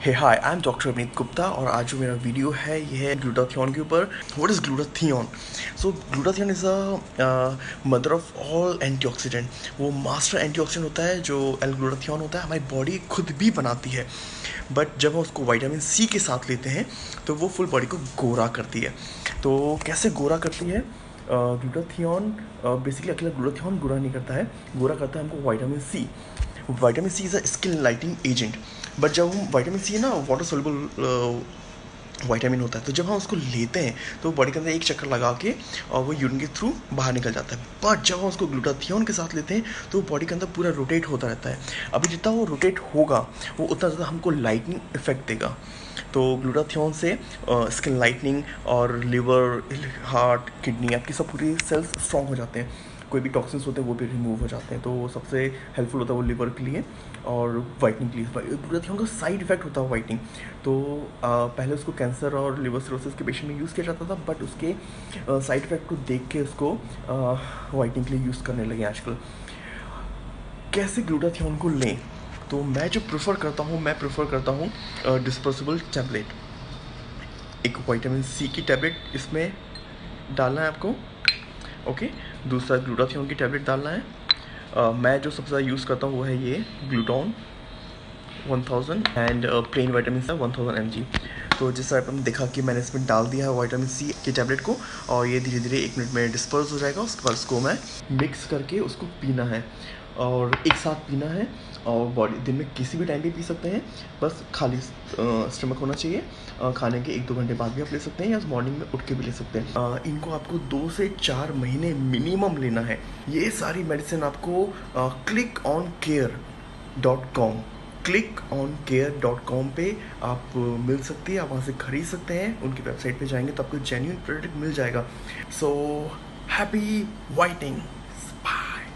Hey hi, I am doctor Amit Gupta और आज जो मेरा वीडियो है ये है ग्लूटाथियोन के ऊपर। What is glutathione? So glutathione is a mother of all antioxidant. वो मास्टर एंटीऑक्सीडेंट होता है जो एल ग्लूटाथियोन होता है, हमारी बॉडी खुद भी बनाती है। बट जब हम उसको विटामिन सी के साथ लेते हैं तो वो फुल बॉडी को गोरा करती है। तो कैसे गोरा करती है? ग्लूटाथियोन बेसिकली अकेला ग्लूटाथियोन गोरा नहीं करता है, गोरा करता है हमको vitamin C. Vitamin C is a skin lighting agent. But जब हम विटामिन सी है ना, वाटर सोल्युबल विटामिन होता है, तो जब हम उसको लेते हैं तो बॉडी के अंदर एक चक्कर लगा के और वो यूरिन के थ्रू बाहर निकल जाता है। बट जब हम उसको ग्लूटाथियोन के साथ लेते हैं तो बॉडी के अंदर पूरा रोटेट होता रहता है। अभी जितना वो रोटेट होगा वो उतना ज़्यादा हमको लाइटनिंग इफेक्ट देगा। तो ग्लूटाथियोन से स्किन लाइटनिंग और लिवर, हार्ट, किडनी, आपकी सब पूरी सेल्स स्ट्रॉन्ग हो जाते हैं। कोई भी टॉक्सिन्स होते हैं वो भी रिमूव हो जाते हैं। तो वो सबसे हेल्पफुल होता है वो लिवर के लिए और वाइटनिंग के लिए। ग्लूटाथियोन का साइड इफेक्ट होता है वाइटनिंग। तो पहले उसको कैंसर और लिवर सिरोसिस के पेशेंट में यूज़ किया जाता था, बट उसके साइड इफेक्ट को देख के उसको वाइटनिंग के लिए यूज़ करने लगे आजकल। कैसे ग्लूटाथियोन को लें? तो मैं जो प्रेफर करता हूँ डिस्पोजेबल टैबलेट। एक विटामिन सी की टैबलेट इसमें डालना है आपको, ओके। दूसरा ग्लूटाथियोन की टैबलेट डालना है। मैं जो सबसे ज़्यादा यूज़ करता हूँ वो है ये Gluton 1000 and plain vitamin C 1000 mg। तो जिस तरह आपने देखा कि मैंने इसमें डाल दिया है विटामिन सी की टैबलेट को और ये धीरे धीरे 1 मिनट में डिस्पर्स हो जाएगा। उसके बाद उसको मैं मिक्स करके उसको पीना है और एक साथ पीना है। और बॉडी दिन में किसी भी टाइम पे पी सकते हैं, बस खाली स्टमक होना चाहिए। खाने के 1-2 घंटे बाद भी आप ले सकते हैं या मॉर्निंग में उठ के भी ले सकते हैं। इनको आपको 2 से 4 महीने मिनिमम लेना है। ये सारी मेडिसिन आपको clickOnCare.com clickOnCare.com पे आप मिल सकती है। आप वहाँ से खरीद सकते हैं। उनकी वेबसाइट पे जाएंगे तो आपको जेन्युइन प्रोडक्ट मिल जाएगा। सो हैप्पी वाइटिंग।